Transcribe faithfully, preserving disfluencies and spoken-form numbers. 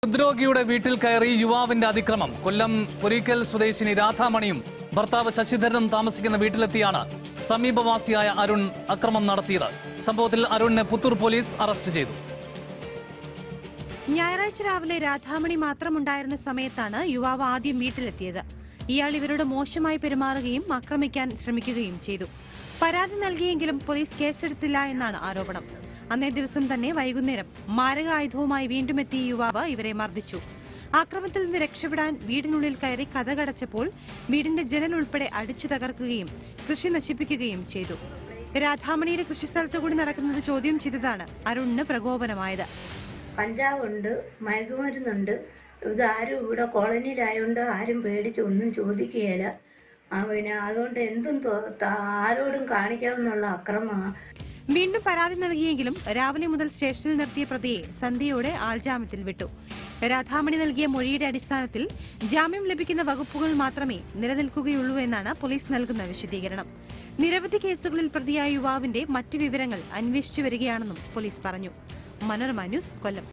ഹൃദ്രോഗിയുടെ വീട്ടിൽ കയറി യുവാവിന്റെ അതിക്രമം. കൊല്ലം പുരിക്കൽ സ്വദേശിനി രാധാമണിയും ഭർത്താവ് ശശിധരനും താമസിക്കുന്ന വീട്ടിലെത്തിയാണ് സമീപവാസിയായ അരുൺ അക്രമം നടത്തിയത്. സംഭവത്തിൽ അരുണിനെ പുത്തൂർ പോലീസ് അറസ്റ്റ് ചെയ്തു. ഞായറാഴ്ച രാവിലെ രാധാമണി മാത്രമുണ്ടായിരുന്ന സമയത്താണ് യുവാവ് ആദ്യം വീട്ടിലെത്തിയത്. ഇയാൾ ഇവരോട് മോശമായി പെരുമാറുകയും ആക്രമിക്കാൻ ശ്രമിക്കുകയും ചെയ്തു. പരാതി നൽകിയെങ്കിലും പോലീസ് കേസെടുത്തില്ല എന്നാണ് ആരോപണം. അന്നേ ദിവസം തന്നെ വൈകുന്നേരം മാരകായുധവുമായി വീണ്ടും എത്തിയ യുവാവ് ഇവരെ മർദ്ദിച്ചു. ആക്രമണത്തിൽ നിന്ന് രക്ഷപ്പെടാൻ വീടിനുള്ളിൽ കയറി കതകടച്ചപ്പോൾ വീടിന്റെ ജനൽ ഉൾപ്പെടെ അടിച്ചു തകർക്കുകയും കൃഷി നശിപ്പിക്കുകയും ചെയ്തു. രാധാമണിയുടെ കൃഷിസ്ഥലത്ത് കൂടി നടക്കുന്നത് ചോദ്യം ചെയ്തതാണ് അരുണിന് പ്രകോപനമായത്. കഞ്ചാവുണ്ട്, മയക്കുമരുന്നുണ്ട്. ഇതാരും ഇവിടെ കോളനിയിലായതുകൊണ്ട് ആരും പേടിച്ച് ഒന്നും ചോദിക്കുകയില്ല. പിന്നെ അതുകൊണ്ട് എന്തും ആരോടും കാണിക്കാമെന്നുള്ള അക്രമമാണ്. വീണ്ടും പരാതി നൽകിയെങ്കിലും രാവിലെ മുതൽ സ്റ്റേഷനിൽ നിർത്തിയ പ്രതിയെ സന്ധ്യയോടെ ആൾജാമ്യത്തിൽ വിട്ടു. രാധാമണി നൽകിയ മൊഴിയുടെ അടിസ്ഥാനത്തിൽ ജാമ്യം ലഭിക്കുന്ന വകുപ്പുകൾ മാത്രമേ നിലനിൽക്കുകയുള്ളൂ എന്നാണ് പോലീസ് നൽകുന്ന വിശദീകരണം. നിരവധി കേസുകളിൽ പ്രതിയായ യുവാവിന്റെ മറ്റു വിവരങ്ങൾ അന്വേഷിച്ചു വരികയാണെന്നും പോലീസ് പറഞ്ഞു. മനോരമ ന്യൂസ്, കൊല്ലം.